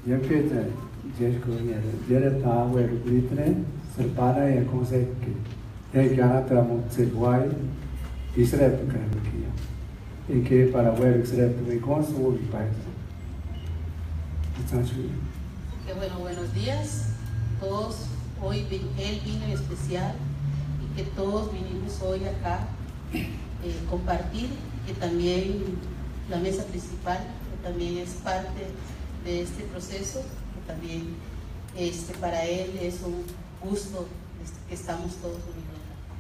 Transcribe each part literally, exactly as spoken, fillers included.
Yo que te Jesco niere, jere ta we rubritre, serpana e cose che e gana tra monte guai, Israel tu creo que e que para ver Israel tu conso o país. Que bueno, buenos días. Todos hoy él vino en especial y que todos vinimos hoy acá eh, compartir que también la mesa principal que también es parte de este proceso, que también este, para él es un gusto este, que estamos todos unidos.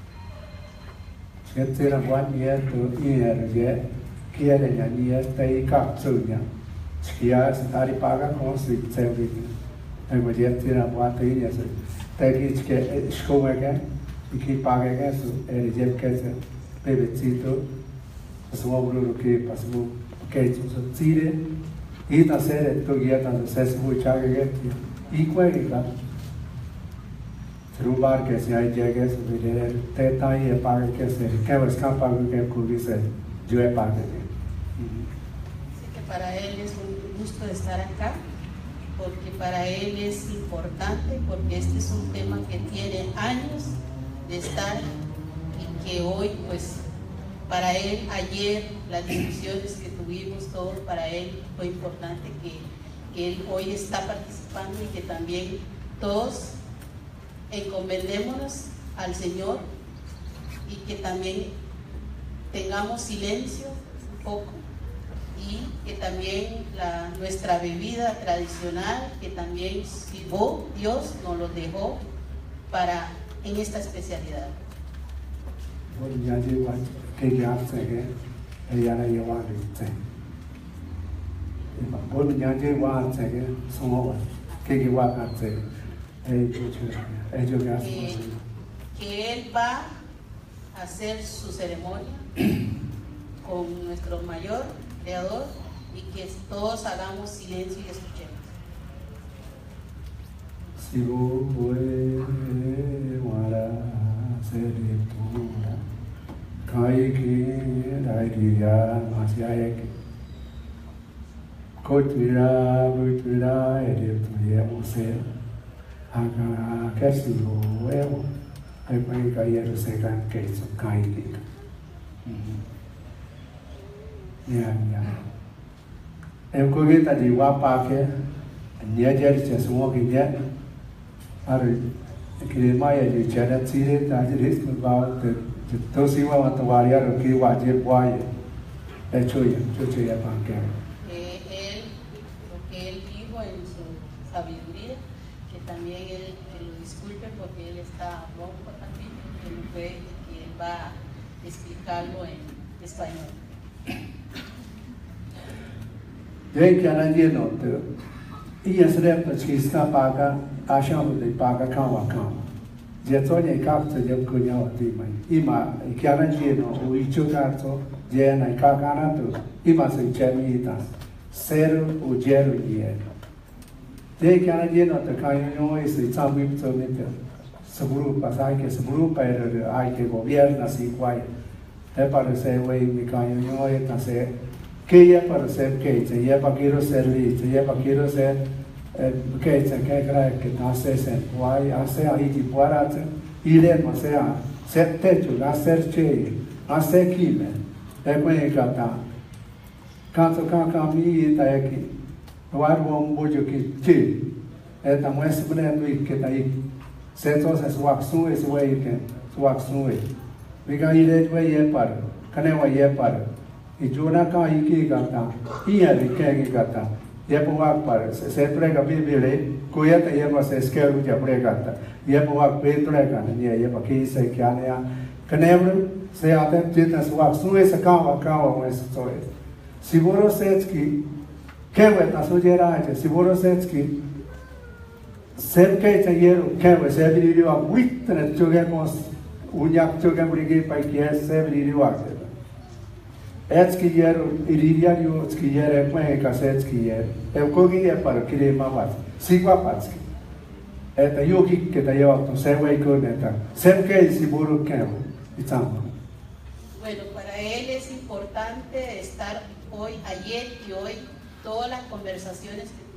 Che era buon nieto ieri che era niente dei capsugna. Skia stari paga con si serve. E ma gente era buon ieri se te che scuola che chi paga che su e je che se bebecito suo che passo che su zire e da sere to guia da se su chaga che i quelli là Rubar que se hay llegue su vida te tai e paga que se que vas campa que cubice yo he paga. Así que para él es un gusto estar acá porque para él es importante porque este es un tema que tiene años de estar y que hoy pues para él ayer las discusiones que tuvimos todos para él fue importante que, que él hoy está participando y que también todos encomendémonos al Señor y que también tengamos silencio un poco y que también la, nuestra bebida tradicional que también sirvó, Dios nos lo dejó para en esta especialidad. Bueno, ya llevo que ya sé que ella la lleva a usted. Bueno, ya llevo a sé que somos que lleva a hacer. Eh, que él va a hacer su ceremonia con nuestro mayor creador y que todos hagamos silencio y escuchemos. Si vos puedes guardar seritura, cae que la idea más ya es que cotuira, cotuira, eres tu llevo ser. Aga kasi lo evo ai pai cair se kan que so cai que ya ya em ko ge ta di wa pa ke nya je se so ge ya ar ke ma ya je cha da ti re ta ji ris ba te to si wa ta wa ya ro ke wa je bwa ye e cho ya cho cho ya pa ke él lo que él dijo en su sabiduría también él, que lo disculpe porque él está ronco también, que no puede, que él va a explicarlo en español. Dei que ana dia no te e esse repto que está paga a chama de paga calma calma je to ne capta je ko nya o ti mai ima que ana dia no o i chocato je na ka kana to ima se chemi ta zero o zero dia Dei che hanno detto che noi siamo in Italia, sicuro passai che sicuro per ai che governa si qua, e per se voi mi caio noi ta se che è per se che c'è è per che ser lì, c'è per che ser che c'è che crea che ta se se poi a se ai di guardate, ile ma se a se tetto la ser c'è, a se chi e poi cata. Canto canca mi ta è che Guardo un bojo que te, é da mais segurando e que daí, certo se suaxu e suai que suaxu e, biga ile tu e par, kane wa ye par, e jona ka i que gata, e é que que gata, e por par, se se prega bibele, coia te ye mas esquero já pregata, e por Pedro é cara, e é para que se que ania, kane se até tenta suaxu e se calma calma mas só é. Se você que Kewe ta suggerage, si voro setski, sempre che ieri, kewe se vi riva witne giocamos un'ac giocamo di che pai che se vi riva. Etski ieri, iridiario ski ieri, poi casetski ieri. E cogi è per che ma va. Si qua patski. E ta yogi che ta io to se vai con eta. Sempre si voro kewe, diciamo. Bueno, para él es importante estar hoy, ayer y hoy, todas las conversaciones que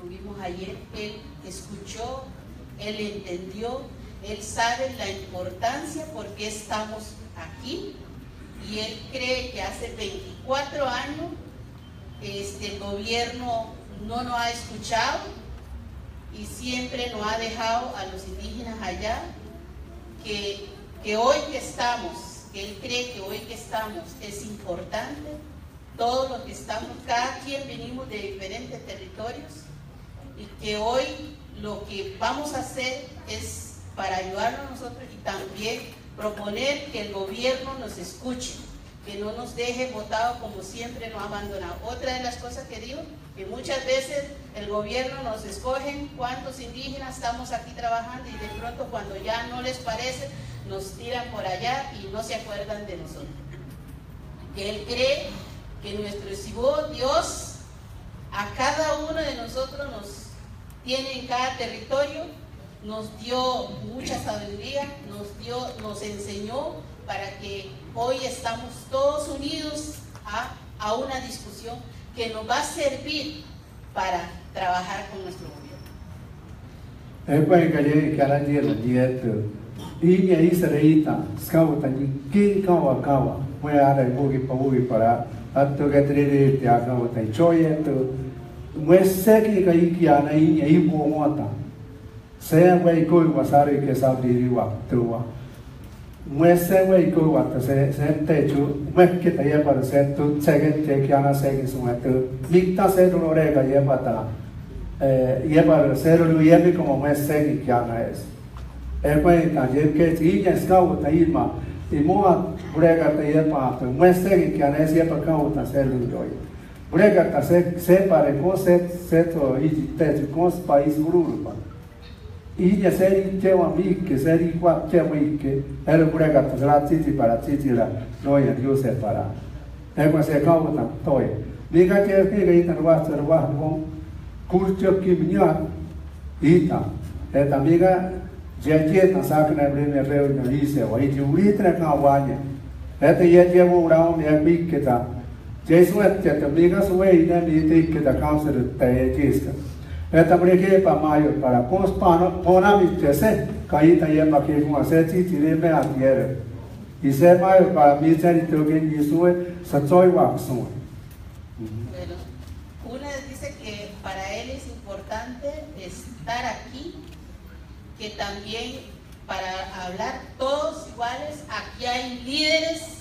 tuvimos ayer, él escuchó, él entendió, él sabe la importancia por qué estamos aquí y él cree que hace veinticuatro años este, el gobierno no nos ha escuchado y siempre nos ha dejado a los indígenas allá, que, que hoy que estamos, que él cree que hoy que estamos es importante, todos los que estamos, cada quien venimos de diferentes territorios y que hoy lo que vamos a hacer es para ayudarnos a nosotros y también proponer que el gobierno nos escuche, que no nos deje botados como siempre nos ha abandonado. Otra de las cosas que digo, que muchas veces el gobierno nos escoge cuántos indígenas estamos aquí trabajando y de pronto cuando ya no les parece, nos tiran por allá y no se acuerdan de nosotros. Que él cree que nuestro Sibó, Dios, a cada uno de nosotros nos tiene en cada territorio, nos dio mucha sabiduría, nos dio, nos enseñó para que hoy estamos todos unidos a, a una discusión que nos va a servir para trabajar con nuestro gobierno. Se ve coi wasari que sabri wa tua mue se ve coi wa se se te chu mue que te ya para se tu se que te que ana se que suma tu micta se no re ga ya pata eh ya para se lo ya me como mue se que ana es e pues ta je que ti ya scout ta irma y mo brega te ya pa tu mue se que ana es ya para ka uta se lo yo brega ta se se para con se se to i te con país urupa e já série que é uma amiga, série quatro que é uma amiga, era por aí que lá titi para titi lá, não é Deus separar. É quando você calma na toia. Liga que é que aí tá no vasto no vasto com curto que minha ita. É da amiga já que tá sabe na primeira reunião isso é o aí de ultra cawanha. É da já já vou lá um amiga que tá. Jesus é que a amiga sua aí né me tem que da causa de teisca. Eta mereka pamayo para pos pano pona mitese kai ta ye makke ko ase ti ti le me atiere y se mayo para mi ser to que ni sue sa choi wa so. Bueno, una dice que para él es importante estar aquí, que también para hablar todos iguales, aquí hay líderes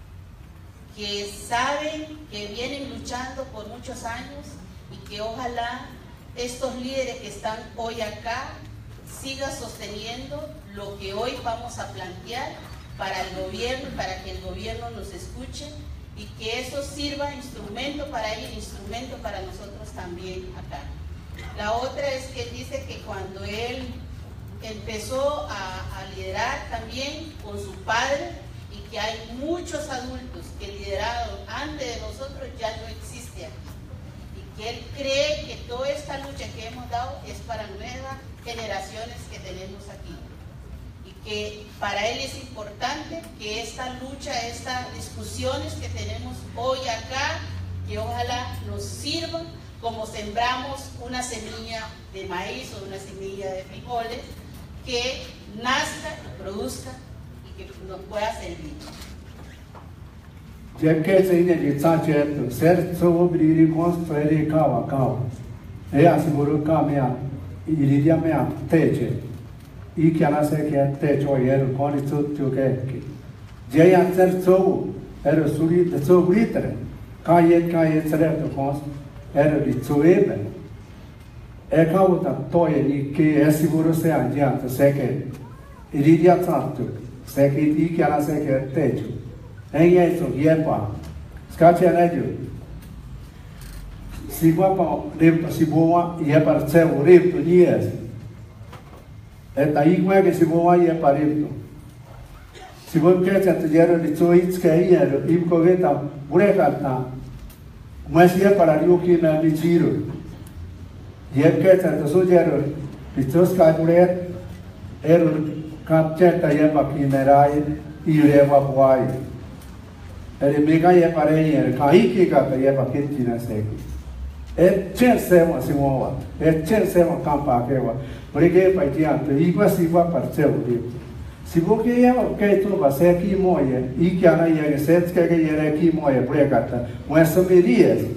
que saben, que vienen luchando por muchos años y que ojalá estos líderes que están hoy acá sigan sosteniendo lo que hoy vamos a plantear para el gobierno, para que el gobierno nos escuche y que eso sirva instrumento para ellos, instrumento para nosotros también acá. La otra es que dice que cuando él empezó a, a liderar también con su padre y que hay muchos adultos que lideraron antes de nosotros ya no existe aquí. Que él cree que toda esta lucha que hemos dado es para nuevas generaciones que tenemos aquí y que para él es importante que esta lucha, estas discusiones que tenemos hoy acá, que ojalá nos sirvan como sembramos una semilla de maíz o una semilla de frijoles que nazca, produzca y que nos pueda servir. Já que se ainda de santo certo sobre construir kawa kawa é a seguro caminhar e iria me teche e que ela se que teche o era com isso tu que já ia certo era suri de sobre tre caia caia certo com era de tuebe é kawa ta toia e que é seguro se adianta se que iria santo se que e que ela se que teche em isso é pá escate anédio se vai para limpo se boa e é para ser o limpo dias é daí como é que se boa e é para limpo se você quer ter dinheiro de tudo que é dinheiro e porque está buracata mas é para o que não me tiro e é que ter todo dinheiro de todos que é é o capta é para que merai e leva boai ele me ganha para ele, cai que cata ia para que tinha seco. e chen se mo si mo wa e chen se mo kam pa ke wa bre ke pa ti an te i kwa si wa par che u di si bo ke ya ke to ba se ki mo ye i kya na ye se ke ke ye re ki mo ye bre ka ta mo so me ri e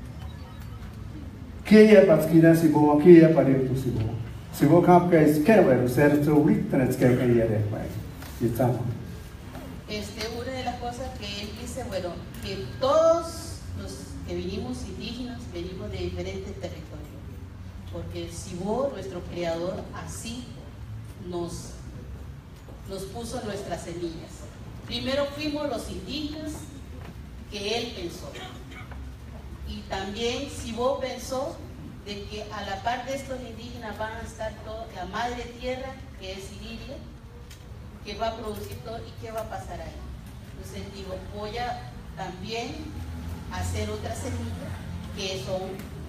ke ye pa skina si bo ke ye pa re tu si bo si bo kam ke ke wa se to ri tra ke ke ye re pa y estamos. Este, una de las cosas que él dice, bueno, que todos los que vinimos indígenas venimos de diferentes territorios, porque el Cibó, nuestro creador, así nos, nos puso nuestras semillas. Primero fuimos los indígenas que él pensó, y también Cibó pensó de que a la par de estos indígenas van a estar todo, la madre tierra, que es Iriria, que va a producir todo y qué va a pasar ahí. Entonces digo, voy a también hacer otra semilla que son,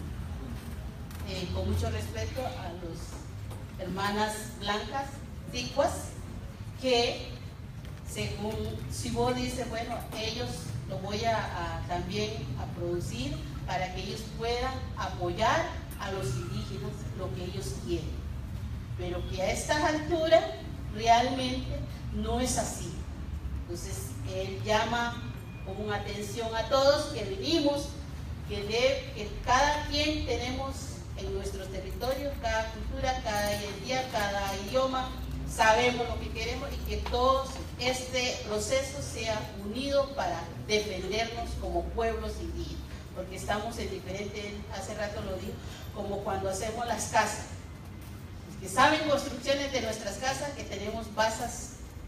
eh, con mucho respeto a las hermanas blancas, ticuas, que según Cibó dice, bueno, ellos lo voy a, a también a producir para que ellos puedan apoyar a los indígenas lo que ellos quieren. Pero que a estas alturas realmente no es así. Entonces él llama con atención a todos que vivimos, que, de, que cada quien tenemos en nuestro territorio, cada cultura, cada identidad, cada idioma, sabemos lo que queremos y que todo este proceso sea unido para defendernos como pueblos indígenas, porque estamos en diferentes, hace rato lo digo, como cuando hacemos las casas. Que saben construcciones de nuestras casas, que tenemos bases,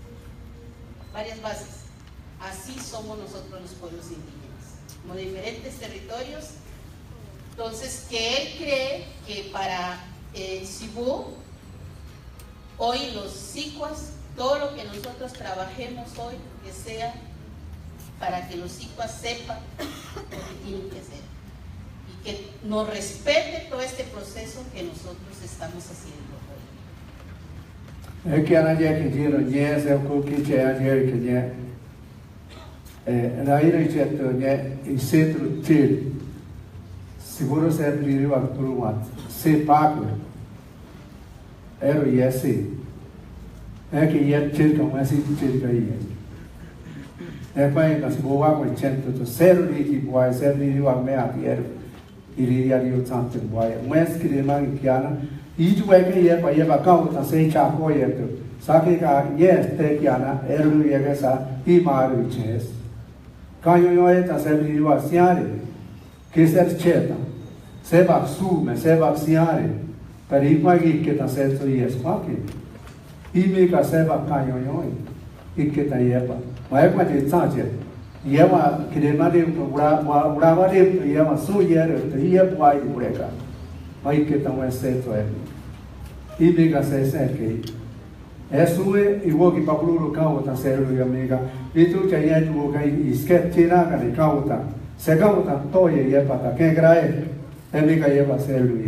varias bases. Así somos nosotros los pueblos indígenas, como diferentes territorios. Entonces, que él cree que para el eh, Cibó, hoy los sicuas, todo lo que nosotros trabajemos hoy, que sea para que los sicuas sepan lo que tienen que hacer y que nos respete todo este proceso que nosotros estamos haciendo. E che ana je che giro je se ko ki che a je che je e rai rai che to je i centro til sicuro se aprire va turumat se pago ero yesi e che je til come si til che je e poi da si boa con cento to zero di ti puoi se aprire va me a ero iri ya rio tanto puoi mes che man chiana each way here by a count and say chapo yet. Sakika, yes, take Yana, Elu Yagasa, Imaru chess. Can you know it as every was Siari? Kisset Cheta, Sebak Sume, Sebak Siari, but if my get a set to yes, fucking. He make a Sebak Kayo, Iketa Yepa. My equity is such it. Yama Kidemadim to Ramadim to Yama Suyer to Yep White Breaker. I get a West State to him. He big as I said, as we walk in Papuru Kauta, Seru Amiga, we took a yet walk is kept Tina and the Kauta, Segauta, Toya Yepata, Kegrae, Amiga Yeva Seru.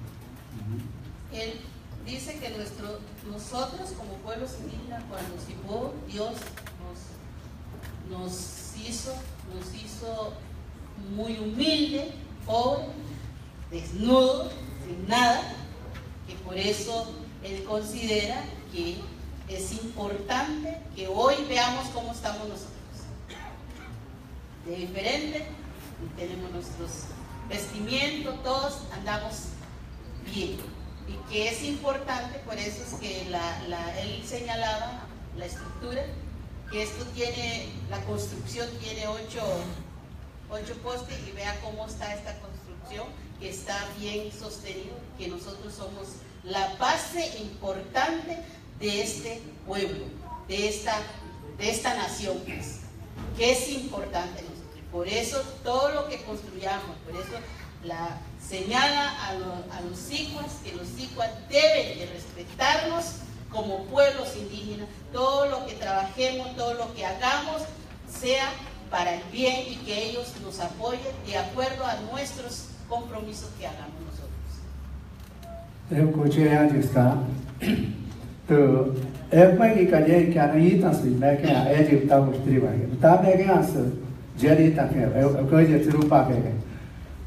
Él dice que nuestro, nosotros como pueblos indígenas, cuando Cibó, Dios nos, nos hizo, nos hizo muy humilde, pobre, desnudo, sin nada, que por eso él considera que es importante que hoy veamos cómo estamos nosotros. De diferente, tenemos nuestros vestimientos, todos andamos bien. Y que es importante, por eso es que la, la, él señalaba la estructura, que esto tiene, la construcción tiene ocho, ocho postes y vea cómo está esta construcción, que está bien sostenido, que nosotros somos la base importante de este pueblo, de esta, de esta nación, pues, que es importante nosotros. Por eso todo lo que construyamos, por eso la señala a, lo, a los sicuas, que los sicuas deben de respetarnos como pueblos indígenas, todo lo que trabajemos, todo lo que hagamos, sea para el bien y que ellos nos apoyen de acuerdo a nuestros compromisos que hagamos nosotros. Eu cochei a está. Tu é mais que calle que a Ita se mete a é de tá mostrando. Tá pegando essa. Jerry tá que eu eu coisa de rupa que.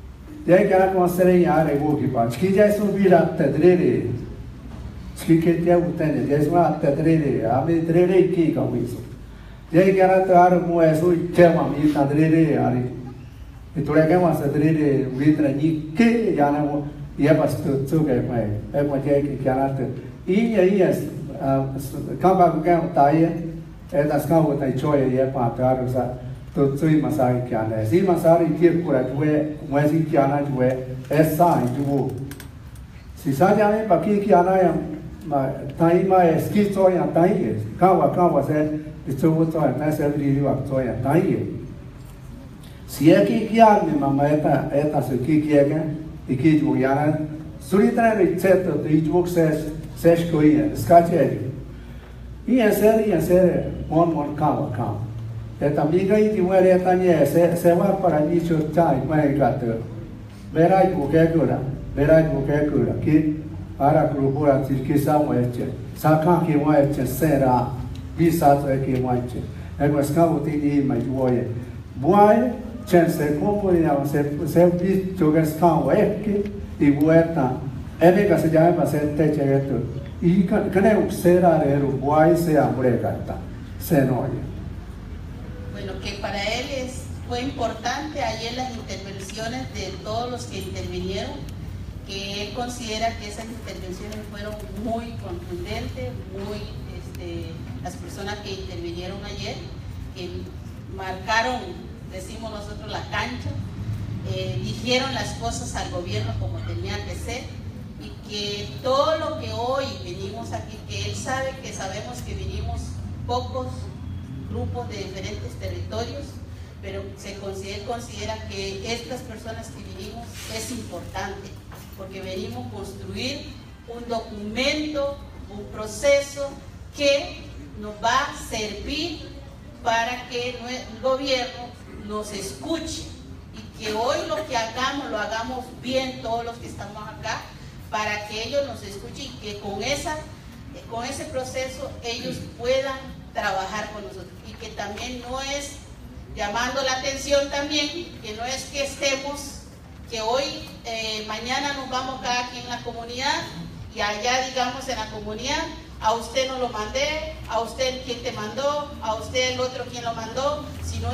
Dia kara konsere yare go ki pa. Chki jai so vira tedrere. Chki ke tia utene. Dia so a tedrere. Ame tedrere ki ka wiso. Dia kara to ar mo eso tema mi tedrere ari. E to ke ma tedrere vitra ni ke yana mo ia pas to to ke mai. E mo dia ki kara to. Ia ia kamba ku ka taia. E das ka wo tai choya ia pa ta sa. To tsui masari kiana. Si masari kia kura tuwe, mwezi kiana tuwe, esa tuwo. Si sajane paki kiana ya ma tai ma eski toya tai. Kawa kawa se itsuwo toya tai se viriwa toya tai. Si eki kiana mama eta eta su ki kiega, iki tuwo yana. Suritra ricetto di tuwo ses ses koia, skache. Ia seri ia seri mon mon kawa kawa. Eta miga iti muere tanya se se va para nicho chai mai gato. Berai buke kura, berai buke kura ki ara grupura tirki sa moeche. Saka ki moeche sera visa to ki moeche. Ego scavo ti ni mai vuoie. Vuoi c'è se componia se se vi gioca scavo ecchi di vueta. Eve che si chiama se te c'è tu. I cane usera ero vuoi se amore gata. Se noi. Bueno, que para él es, fue importante ayer las intervenciones de todos los que intervinieron, que él considera que esas intervenciones fueron muy contundentes, muy, este, las personas que intervinieron ayer, que marcaron, decimos nosotros, la cancha, eh, dijeron las cosas al gobierno como tenían que ser, y que todo lo que hoy venimos aquí, que él sabe que sabemos que vinimos pocos grupos de diferentes territorios, pero se considera, él considera que estas personas que vinimos es importante, porque venimos a construir un documento, un proceso que nos va a servir para que el gobierno nos escuche y que hoy lo que hagamos, lo hagamos bien todos los que estamos acá, para que ellos nos escuchen y que con, esa, con ese proceso ellos puedan trabajar con nosotros, y que también no es llamando la atención también, que no es que estemos, que hoy, eh, mañana nos vamos cada quien en la comunidad y allá digamos en la comunidad, a usted no lo mandé, a usted quien te mandó, a usted el otro quien lo mandó, sino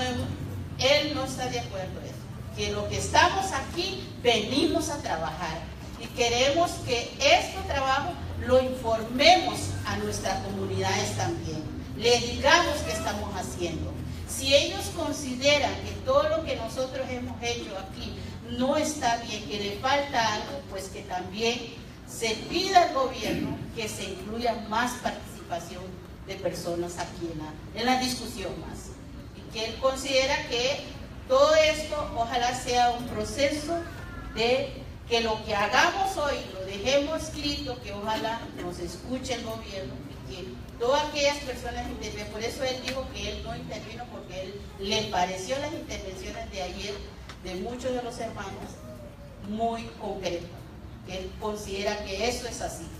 él no está de acuerdo en eso, que lo que estamos aquí venimos a trabajar y queremos que este trabajo lo informemos a nuestras comunidades también. Le digamos qué estamos haciendo. Si ellos consideran que todo lo que nosotros hemos hecho aquí no está bien, que le falta algo, pues que también se pida al gobierno que se incluya más participación de personas aquí en la, en la discusión más. Y que él considera que todo esto ojalá sea un proceso de que lo que hagamos hoy lo dejemos escrito, que ojalá nos escuche el gobierno y que todas aquellas personas intervienen. Por eso él dijo que él no intervino, porque él le pareció las intervenciones de ayer de muchos de los hermanos muy concretas, que él considera que eso es así.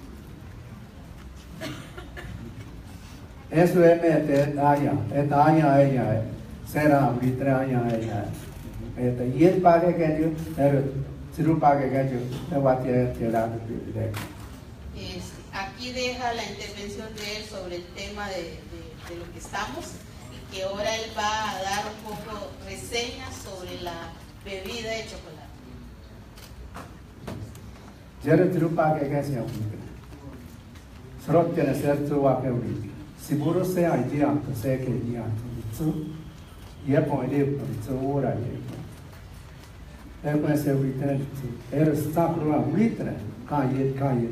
Eso es este año, este año ella será vitra año ella. Este y el padre que yo, el ciru padre que yo, le va a tirar de. Aquí deja la intervención de él sobre el tema de, de, de lo que estamos, y que ahora él va a dar un poco reseñas sobre la bebida de chocolate. Jere tirupa que que se aplica. Solo tiene ser tu apellido. Si puro sea idea, se que idea tu. Y es por el tu hora y. Es por ser vital. Era está por la vital. Calle calle.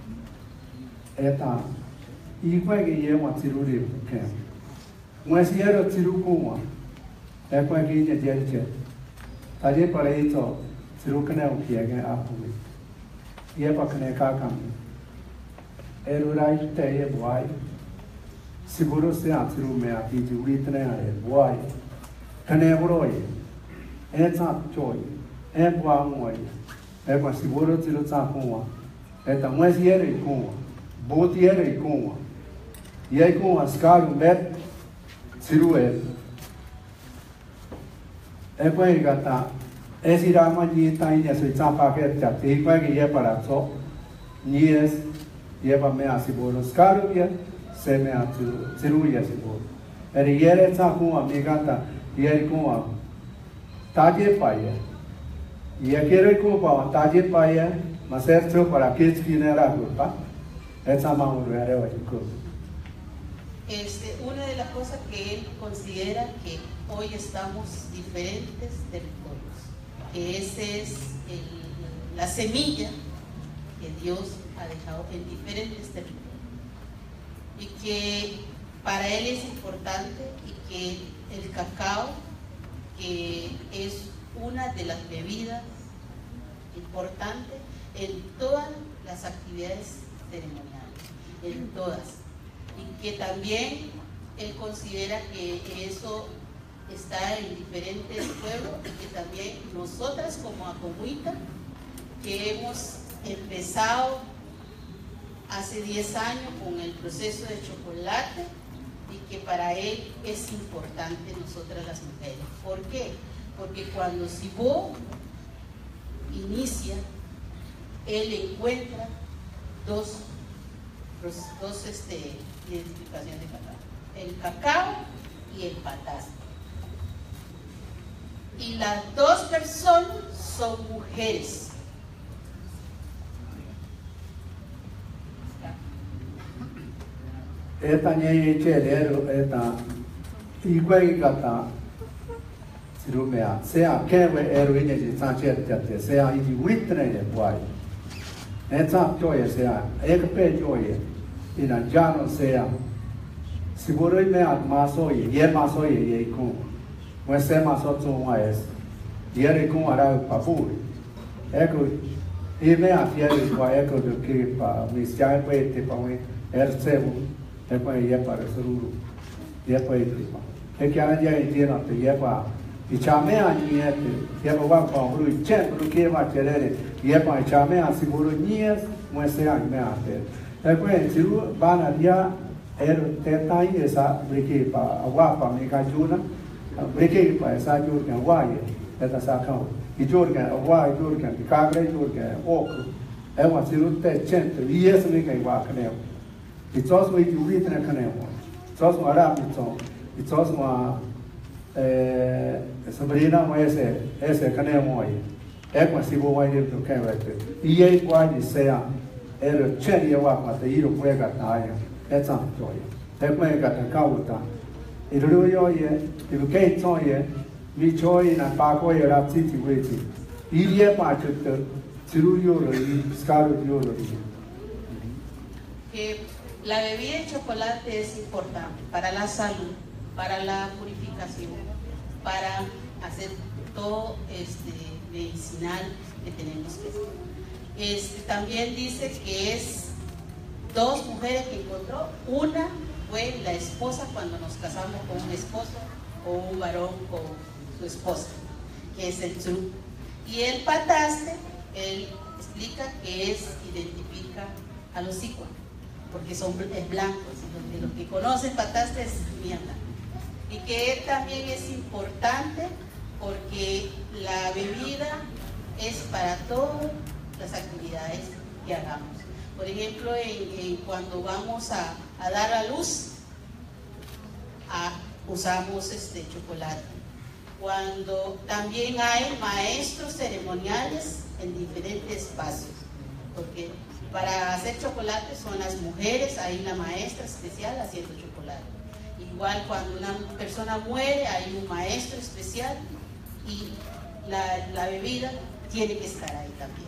Eta igual que yo me tiro de que mas si era tiro como é com aqui de gente até para isso tiro que não que é a público e é para que não cacam era o raio te é boai seguro se a tiro me aqui de urita é boai que não é broi é tá joy é boa moi é para seguro tiro tá com é também se era com Boti era e com e aí com as caras met ciruel é para ele gata Es ir a mañana tan ya soy zampa que ya te digo que ya para eso ni es lleva me así por los caros ya se me hace cirugía así por el ya es como amiga ta ya es como talle paya y ya quiere como para talle paya más esto para que es quien era culpa esa mano lo haré hoy Este, una de las cosas que él considera que hoy estamos diferentes territorios, que esa es el, la semilla que Dios ha dejado en diferentes territorios y que para él es importante y que el cacao, que es una de las bebidas importantes en todas las actividades ceremoniales, en todas. Y que también él considera que eso está en diferentes pueblos y que también nosotras como Acomuita, que hemos empezado hace diez años con el proceso de chocolate y que para él es importante nosotras las mujeres. ¿Por qué? Porque cuando Sibó inicia, él encuentra dos, dos, dos este, identificación de cacao, el cacao y el pataste, y las dos personas son mujeres. Esta niña chelero esta igual gata sirumea sea que we heroína de Sánchez de sea y witre de guay esta joya sea el pe joya y na ya no sea si por hoy me maso y ye maso y ye con pues se maso tu es ye con ara papu eco y me hacía el guay eco de que pa mis ya pues te pongo el sebo es para ye para seguro ye pues es que ahora ya entiendo te ye pa y chame a ni este ye va pa ru chen ru que va querer ye pa chame a si por ni es pues se me hace después si van a día el detalles esa brique para agua para mi cayuna brique para esa yo que agua esta saca y yo que agua yo que cabre yo que oco es más si usted chente y eso me que agua que y todos me digo que no que todos me harán y todos me eh sobrina me ese ese que no hay es más si voy a ir to que y es igual sea el chen agua para te ir o juega nada es un joy. Es muy catacauta. Y luego yo ye, y lo que hizo ye, mi joy en el pago y la city waiting. Y ye para que te ciruyo lo y scaro yo lo y. Que la bebida de chocolate es importante para la salud, para la purificación, para hacer todo este medicinal que tenemos que hacer. Este, también dice que es dos mujeres que encontró, una fue la esposa cuando nos casamos con un esposo o un varón con su esposa, que es el tru. Y el pataste, él explica que es, identifica a los icuas, porque son es blancos, y los, los que conocen pataste es bien blanco. Y que también es importante porque la bebida es para todas las actividades que hagamos. Por ejemplo, en, en cuando vamos a, a dar a luz, a, usamos este chocolate. Cuando también hay maestros ceremoniales en diferentes espacios, porque para hacer chocolate son las mujeres, hay una maestra especial haciendo chocolate. Igual cuando una persona muere, hay un maestro especial y la, la bebida tiene que estar ahí también.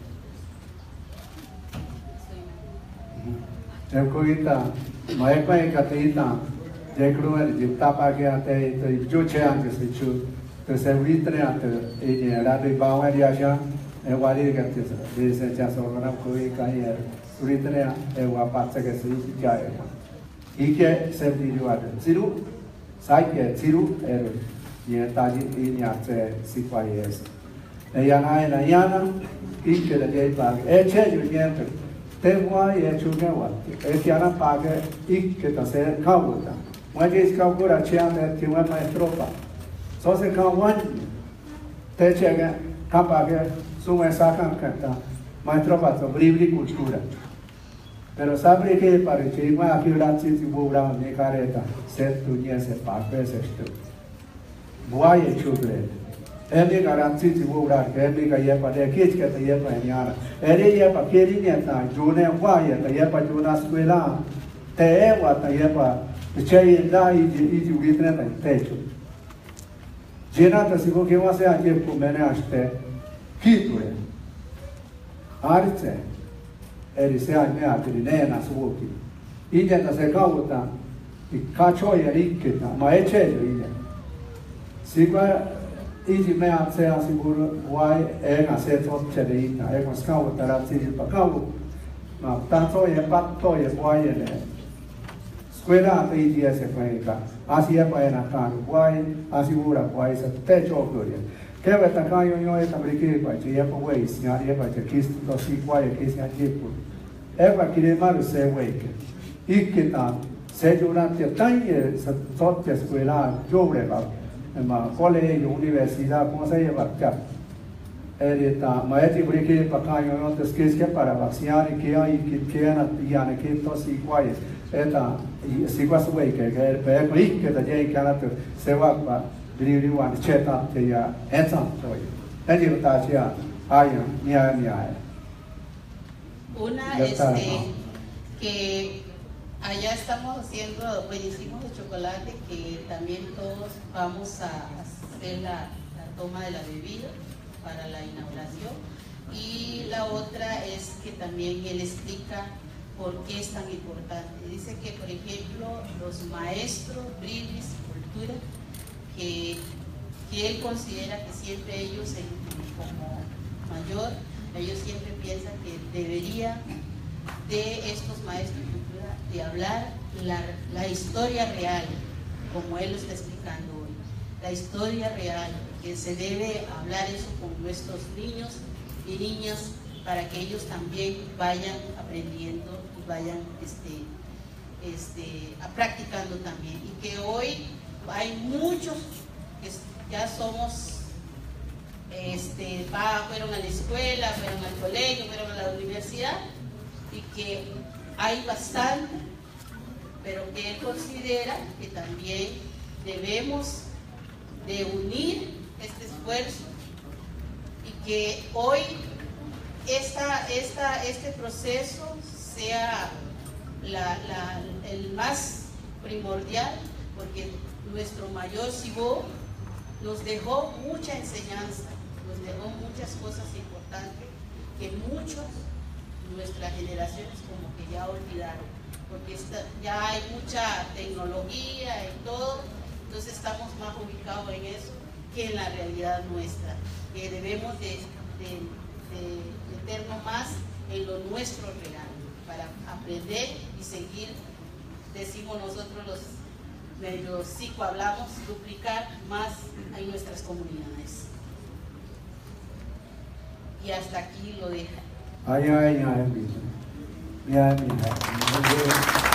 जब कोई ता मैं कोई कहते ता देख लो है जब तापा के आते तो जो छे आते से जो तो से वितरे आते ये रात बाव है दिया है वाली कहते से जैसे जैसे वरना कोई कहीं है वितरे है वापस से कैसे जाए ये के से दी जो आते सिरु साइ के सिरु है ये ताजी ये यहाँ से सिपाही है या ना है ना या ना इनके लिए बात है छे जो ये te voy a chugar es que ahora pague y que te hace cauda muchas cauda chean de que una maestropa so se cauda te llega, capa que suma sacan canta, maestro paso, bribri cultura. Pero sabe que para que más aquí la chichi bura me careta, se tuñe se parte se esto. Buaya chudre. Emi garanti ti bura que emi que ya para que que te ya para niara. Eri ya para que ni ta june buaya te ya para juna escuela. Te ewa te ya para che da y y ju gitne te techo. Jena te si que va se aquí por mene aste. Kitue. Arce. Eri se ai mea trinena suoki. Ija ta se kauta. I cacho ya riketa, ma è cedo ija. Si qua iji mea se asiburo wai e na se tot cedita, e con scavo tara tiri pa cavo. Ma tanto e patto e wai ne. Squera te iji ese quenca. Asi e pa e na caro wai, asibura wai se te giocoria. Che avete caio io e tabriche qua, ci e pa wai, signori e pa ci kisto to si wai e che si angepo. E pa chi ne malu se wake. Ikke ta se durante tante sotte scuola giovane ma collegio università come se va cap e ta ma è tipo che pacaio non te scherzi para vaccinare che hai che che hanno piano che to si quai e ta si qua su che che per qui che da dei carato se va pa di di one cheta che ya e ta poi e di ta cia aia mia mia una este que allá estamos haciendo, pues hicimos el chocolate que también todos vamos a hacer la, la toma de la bebida para la inauguración. Y la otra es que también él explica por qué es tan importante. Dice que, por ejemplo, los maestros, brindis, cultura, que, que él considera que siempre ellos, en, como mayor, ellos siempre piensan que debería de estos maestros de hablar la, la historia real, como él lo está explicando hoy, la historia real, que se debe hablar eso con nuestros niños y niñas para que ellos también vayan aprendiendo y vayan este, este, a practicando también. Y que hoy hay muchos que ya somos, este, va, fueron a la escuela, fueron al colegio, fueron a la universidad, y que hay bastante, pero que él considera que también debemos de unir este esfuerzo y que hoy esta, esta, este proceso sea la, la, el más primordial, porque nuestro mayor Sibó nos dejó mucha enseñanza, nos dejó muchas cosas importantes que muchos nuestras generaciones como que ya olvidaron, porque está, ya hay mucha tecnología y todo, entonces estamos más ubicados en eso que en la realidad nuestra, que debemos de, de, de meternos más en lo nuestro real, para aprender y seguir, decimos nosotros los medios psicohablamos, duplicar más en nuestras comunidades. Y hasta aquí lo dejo. Ay, ay, ay, ay, ay, ay, ay.